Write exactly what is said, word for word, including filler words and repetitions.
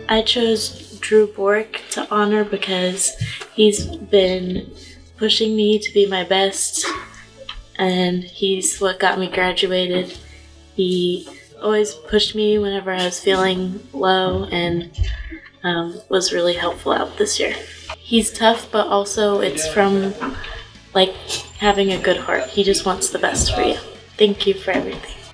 I chose Drew Boruch to honor because he's been pushing me to be my best, and he's what got me graduated. He always pushed me whenever I was feeling low and um, was really helpful out this year. He's tough, but also it's from like having a good heart. He just wants the best for you. Thank you for everything.